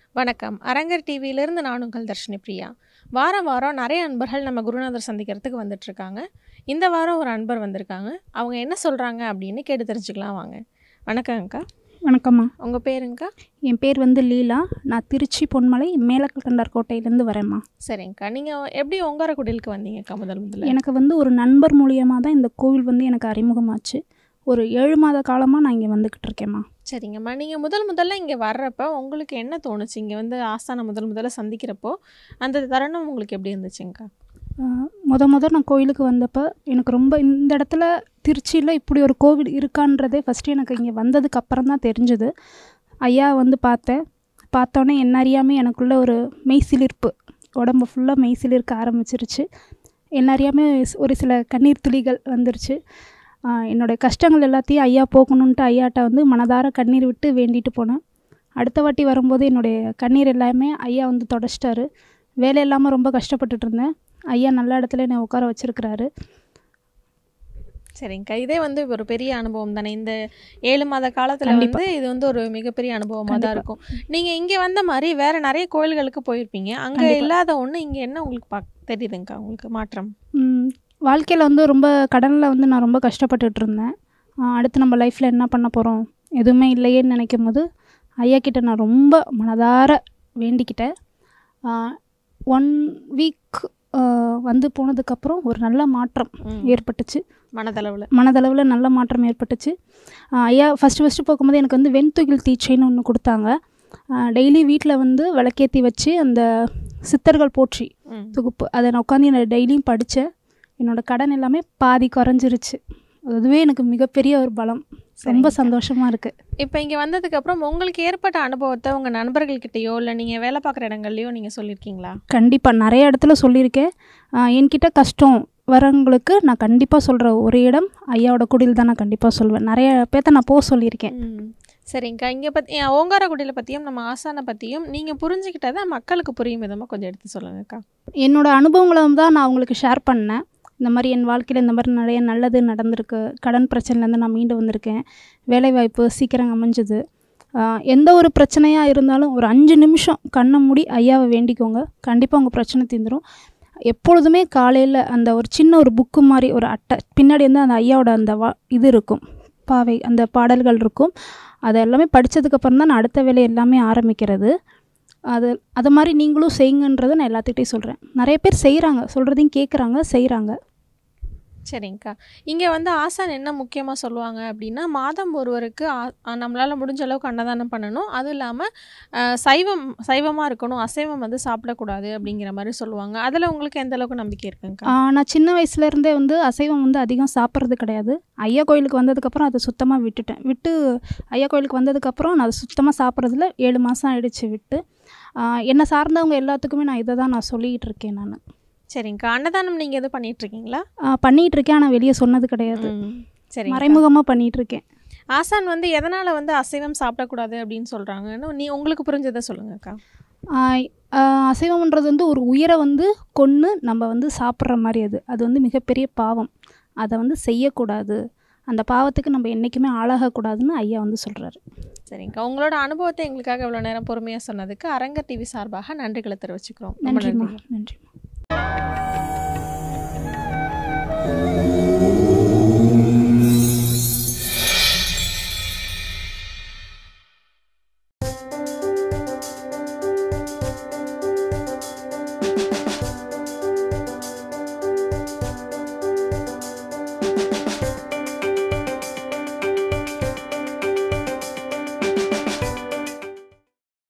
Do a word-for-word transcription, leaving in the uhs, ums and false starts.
வணக்கம். அரங்கர் டிவியிலிருந்து நான் உங்கள் தர்ஷினி பிரியா. வாரம் வாரம் நிறைய அன்பர்கள் நம்ம குருநாதர் சந்திக்கிறதுக்கு வந்துட்டுருக்காங்க. இந்த வாரம் ஒரு அன்பர் வந்திருக்காங்க. அவங்க என்ன சொல்கிறாங்க அப்படின்னு கேட்டு தெரிஞ்சுக்கலாம் வாங்க. வணக்கம்க்கா. வணக்கம்மா. உங்கள் பேருங்கக்கா? என் பேர் வந்து லீலா. நான் திருச்சி பொன்மலை மேலக்கண்டார் கோட்டையிலேருந்து வரேம்மா. சரிங்கக்கா. நீங்கள் எப்படி ஓங்காரக்குடிலுக்கு வந்தீங்கக்கா முதல் முதல்ல? எனக்கு வந்து ஒரு நண்பர் மூலியமாக தான் இந்த கோவில் வந்து எனக்கு அறிமுகமாச்சு. ஒரு ஏழு மாத காலமாக நான் இங்கே வந்துக்கிட்டு இருக்கேம்மா. சரிங்கம்மா. நீங்கள் முதல் முதல்ல இங்கே வர்றப்போ உங்களுக்கு என்ன தோணுச்சு? இங்கே வந்து ஆஸ்தானை முதல் முதல்ல சந்திக்கிறப்போ அந்த தருணம் உங்களுக்கு எப்படி இருந்துச்சுங்கக்கா? முத முத நான் கோயிலுக்கு வந்தப்போ எனக்கு ரொம்ப இந்த இடத்துல திருச்சியில் இப்படி ஒரு கோவில் இருக்கான்றதே ஃபஸ்ட்டு எனக்கு இங்கே வந்ததுக்கு அப்புறம் தான் தெரிஞ்சுது. ஐயா வந்து பார்த்தேன். பார்த்தோன்னே என்ன அறியாமல் எனக்குள்ளே ஒரு மெய் சிலிர்ப்பு, உடம்பு ஃபுல்லாக மெய் சிலிர்க்க ஆரம்பிச்சிருச்சு. என்ன அறியாமல் ஒரு சில கண்ணீர் துளிகள் வந்துருச்சு. என்னோடய கஷ்டங்கள் எல்லாத்தையும் ஐயா போக்கணுன்ட்டு ஐயாட்ட வந்து மனதார கண்ணீர் விட்டு வேண்டிட்டு போனேன். அடுத்த வாட்டி வரும்போது என்னுடைய கண்ணீர் எல்லாமே ஐயா வந்து தொடச்சிட்டாரு. வேலை இல்லாமல் ரொம்ப கஷ்டப்பட்டுட்டு இருந்தேன். ஐயா நல்ல இடத்துல என்னை உட்கார வச்சுருக்கிறாரு. சரிங்கக்கா. இதே வந்து ஒரு பெரிய அனுபவம் தானே. இந்த ஏழு மாத காலத்தில் வந்து இது வந்து ஒரு மிகப்பெரிய அனுபவமாக தான் இருக்கும். நீங்கள் இங்கே வந்த மாதிரி வேறு நிறைய கோயில்களுக்கு போயிருப்பீங்க. அங்கே இல்லாத ஒன்று இங்கே என்ன உங்களுக்கு பா தெரியுதுங்கக்கா உங்களுக்கு மாற்றம்? வாழ்க்கையில் வந்து ரொம்ப கடனில் வந்து நான் ரொம்ப கஷ்டப்பட்டுட்டு இருந்தேன். அடுத்து நம்ம லைஃப்பில் என்ன பண்ண போகிறோம் எதுவுமே இல்லையேன்னு நினைக்கும் போது ஐயா கிட்ட நான் ரொம்ப மனதார வேண்டிக்கிட்டேன். ஒன் வீக் வந்து போனதுக்கப்புறம் ஒரு நல்ல மாற்றம் ஏற்பட்டுச்சு. மனதளவில் மனதளவில் நல்ல மாற்றம் ஏற்பட்டுச்சு. ஐயா ஃபஸ்ட்டு ஃபஸ்ட்டு போகும்போது எனக்கு வந்து வெண்துகில் தீட்சைன்னு ஒன்று கொடுத்தாங்க. டெய்லி வீட்டில் வந்து விளக்கேற்றி வச்சு அந்த சித்தர்கள் போற்றி தொகுப்பு அதை நான் உட்காந்து நான் டெய்லியும் படித்தேன். என்னோடய கடன் எல்லாமே பாதி குறைஞ்சிருச்சு. அதுவே எனக்கு மிகப்பெரிய ஒரு பலம். ரொம்ப சந்தோஷமாக இருக்குது. இப்போ இங்கே வந்ததுக்கப்புறம் உங்களுக்கு ஏற்பட்ட அனுபவத்தை உங்கள் நண்பர்கள்கிட்டயோ இல்லை நீங்கள் வேலை பார்க்குற இடங்கள்லையோ நீங்கள் சொல்லியிருக்கீங்களா? கண்டிப்பாக நிறைய இடத்துல சொல்லியிருக்கேன். என்கிட்ட கஷ்டம் வரவங்களுக்கு நான் கண்டிப்பாக சொல்கிற ஒரு இடம் ஐயாவோட குடில் தான். நான் கண்டிப்பாக சொல்வேன். நிறைய பேர்த்த நான் போக சொல்லியிருக்கேன். சரிங்கக்கா. இங்கே பற்றி ஓங்காரக்குடியில் பற்றியும் நம்ம ஆசானை பற்றியும் நீங்கள் புரிஞ்சுக்கிட்டதை மக்களுக்கு புரியும் விதமாக கொஞ்சம் எடுத்து சொல்லுங்கக்கா. என்னோடய அனுபவங்களை தான் நான் அவங்களுக்கு ஷேர் பண்ணேன். இந்த மாதிரி என் வாழ்க்கையில் இந்த மாதிரி நிறைய நல்லது நடந்திருக்கு. கடன் பிரச்சனைலேருந்து நான் மீண்டு வந்திருக்கேன். வேலைவாய்ப்பு சீக்கிரம் அமைஞ்சுது. எந்த ஒரு பிரச்சனையாக இருந்தாலும் ஒரு அஞ்சு நிமிஷம் கண்ணை மூடி ஐயாவை வேண்டிக்கோங்க. கண்டிப்பாக உங்கள் பிரச்சனை தீர்ந்துடும். எப்பொழுதுமே காலையில் அந்த ஒரு சின்ன ஒரு புக்கு மாதிரி ஒரு அட்டை பின்னாடி வந்து அந்த ஐயாவோட அந்த வா இது இருக்கும், பாவை அந்த பாடல்கள் இருக்கும். அதை எல்லாமே படித்ததுக்கப்புறம் தான் நான் அடுத்த வேலை எல்லாமே ஆரம்பிக்கிறது. அது அது மாதிரி நீங்களும் செய்யுங்கன்றதை நான் எல்லாத்துக்கிட்டையும் சொல்கிறேன். நிறைய பேர் செய்கிறாங்க, சொல்கிறதையும் கேட்குறாங்க, செய்கிறாங்க. சரிங்கக்கா. இங்கே வந்து ஆசான் என்ன முக்கியமாக சொல்லுவாங்க அப்படின்னா, மாதம் ஒருவருக்கு நம்மளால் முடிஞ்ச அளவுக்கு அன்னதானம் பண்ணணும். அதுவும் இல்லாமல் சைவம் சைவமாக இருக்கணும், அசைவம் வந்து சாப்பிடக்கூடாது அப்படிங்கிற மாதிரி சொல்லுவாங்க. அதில் உங்களுக்கு எந்த அளவுக்கு நம்பிக்கை இருக்குங்கக்கா? நான் சின்ன வயசுலேருந்தே வந்து அசைவம் வந்து அதிகம் சாப்பிட்றது கிடையாது. ஐயா கோயிலுக்கு வந்ததுக்கப்புறம் அதை சுத்தமாக விட்டுட்டேன். விட்டு ஐயா கோயிலுக்கு வந்ததுக்கப்புறம் நான் அதை சுத்தமாக சாப்பிட்றதுல ஏழு மாதம் ஆயிடுச்சு விட்டு. என்னை சார்ந்தவங்க எல்லாத்துக்குமே நான் இதை தான் நான் சொல்லிகிட்டு இருக்கேன். நான் சரிங்கக்கா. அன்னதானம் நீங்கள் எதுவும் பண்ணிகிட்ருக்கீங்களா? பண்ணிகிட்ருக்கேன். ஆனால் வெளியே சொன்னது கிடையாது. சரி, மறைமுகமாக பண்ணிகிட்ருக்கேன். ஆசான் வந்து எதனால் வந்து அசைவம் சாப்பிடக்கூடாது அப்படின்னு சொல்கிறாங்கன்னு நீ உங்களுக்கு புரிஞ்சதை சொல்லுங்கக்கா. அசைவம்ன்றது வந்து ஒரு உயிரை வந்து கொன்று நம்ம வந்து சாப்பிட்ற மாதிரி. அது அது வந்து மிகப்பெரிய பாவம். அதை வந்து செய்யக்கூடாது. அந்த பாவத்துக்கு நம்ம என்றைக்குமே ஆளாகக்கூடாதுன்னு ஐயா வந்து சொல்கிறாரு. சரிங்கக்கா. உங்களோட அனுபவத்தை எங்களுக்காக இவ்வளோ நேரம் பொறுமையாக சொன்னதுக்கு அரங்கர் டிவி சார்பாக நன்றிகளை தெரிவிச்சுக்கிறோம். நன்றிம்மா. நன்றிம்மா.